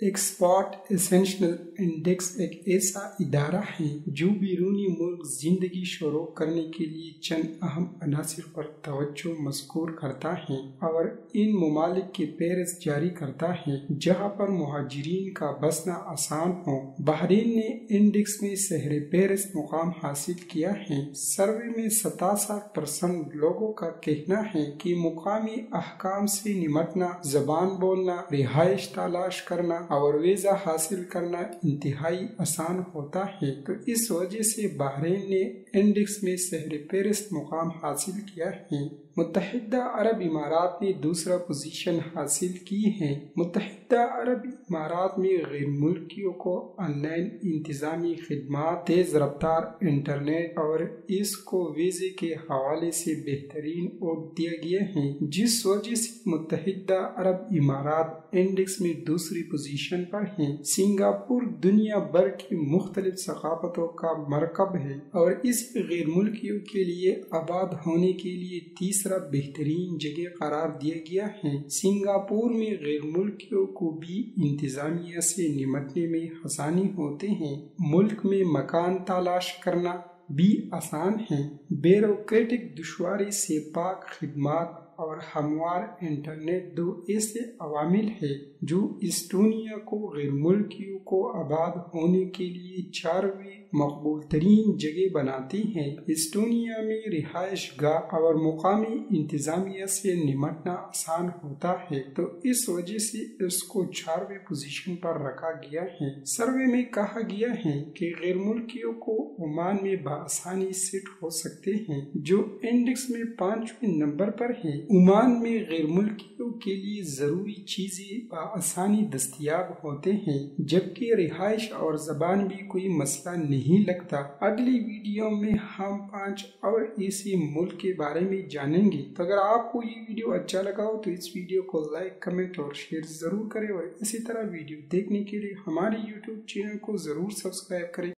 Export essential index एक ऐसा इदारा है जो बैरूनी मुल्क जिंदगी शुरू करने के लिए चंद अहम अनासिर पर तवज्जो मज़कूर करता है और इन ममालिक के फहरिस्त जारी करता है जहाँ पर मुहाजिरीन का बसना आसान हो। बहरीन ने इंडेक्स में सहरे फहरिस्त मुकाम हासिल किया है। सर्वे में 67% लोगों का कहना है कि मुकामी अहकाम से निमटना, जबान बोलना, रिहाइश तलाश करना और वीज़ा हासिल करना इंतहाई आसान होता है। तो इस वजह से बहरीन ने इंडेक्स में सहरे फहरिस्त मुकाम हासिल किया है। मुत्तहिदा अरब इमारात ने दूसरा पोजीशन हासिल की है। मुत्तहिदा अरब इमारात में गैर मुल्कियों को ऑनलाइन इंतजामी खिदमात, तेज रफ्तार इंटरनेट और इसको वीज़े के हवाले से बेहतरीन वोट दिया गया है, जिस वजह से मुत्तहिदा अरब इमारात इंडेक्स में दूसरी पोजीशन पर है। सिंगापुर दुनिया भर की मुख्तलिफ सकाफतों का मरकब है और इस गैर मुल्कियों के लिए आबाद होने के लिए तीसरा बेहतरीन जगह करार दिया गया है। सिंगापुर में गैर मुल्कियों को भी इंतजामिया से निमटने में आसानी होते हैं। मुल्क में मकान तलाश करना भी आसान है। ब्यूरोक्रेटिक दुश्वारी से पाक खिदमात और हमवार इंटरनेट दो ऐसे अवामिल है जो एस्टोनिया को गैर मुल्कियों को आबाद होने के लिए 4वीं मकबूल तरीन जगह बनाती हैं। एस्टोनिया में रिहाइश गाह और मुकामी इंतजामिया से निमटना आसान होता है, तो इस वजह से इसको 4वीं पोजीशन पर रखा गया है। सर्वे में कहा गया है कि गैर मुल्कियों को ओमान में बआसानी सेट हो सकते हैं, जो इंडेक्स में 5वें नंबर पर है। ओमान में गैर मुल्कियों के लिए जरूरी चीजें आसानी दस्तयाब होते हैं, जबकि रिहाइश और जबान भी कोई मसला नहीं लगता। अगली वीडियो में हम 5 और ऐसे मुल्क के बारे में जानेंगे। तो अगर आपको ये वीडियो अच्छा लगा हो तो इस वीडियो को लाइक, कमेंट और शेयर जरूर करें और इसी तरह वीडियो देखने के लिए हमारे YouTube चैनल को जरूर सब्सक्राइब करें।